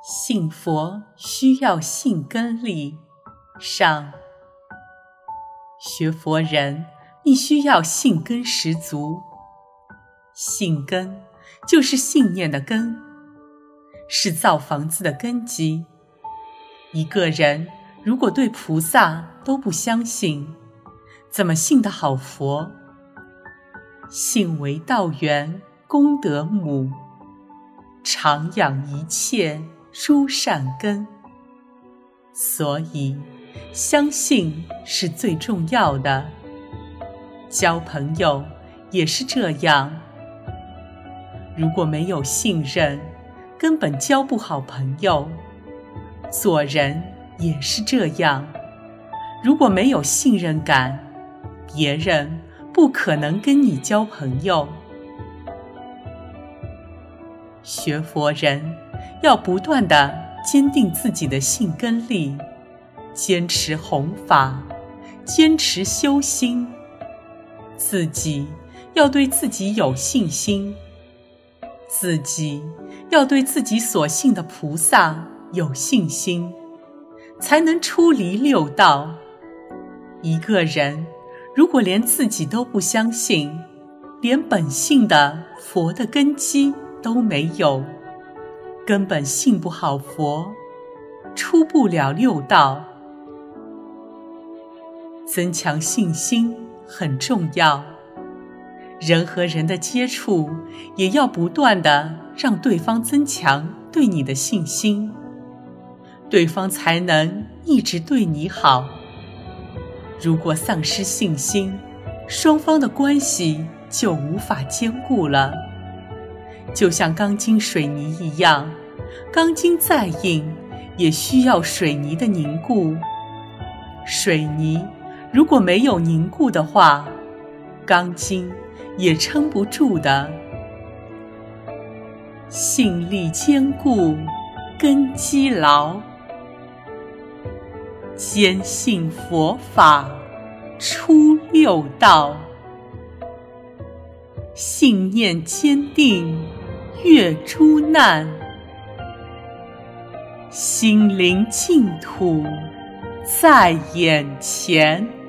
信佛需要信根力。上，学佛人必须要信根十足。信根就是信念的根，是造房子的根基。一个人如果对菩萨都不相信，怎么信得好佛？信为道源，功德母，常养一切诸善根。所以相信是最重要的，交朋友也是这样。如果没有信任，根本交不好朋友。做人也是这样，如果没有信任感，别人不可能跟你交朋友。学佛人要不断地坚定自己的信根力，坚持弘法，坚持修心。自己要对自己有信心，自己要对自己所信的菩萨有信心，才能出离六道。一个人如果连自己都不相信，连本性的佛的根基都没有，根本信不好佛，出不了六道。增强信心很重要，人和人的接触也要不断地让对方增强对你的信心，对方才能一直对你好。如果丧失信心，双方的关系就无法坚固了。就像钢筋水泥一样，钢筋再硬，也需要水泥的凝固。水泥如果没有凝固的话，钢筋也撑不住的。信力坚固，根基牢，坚信佛法，出六道。信念坚定，越诸难，心灵净土在眼前。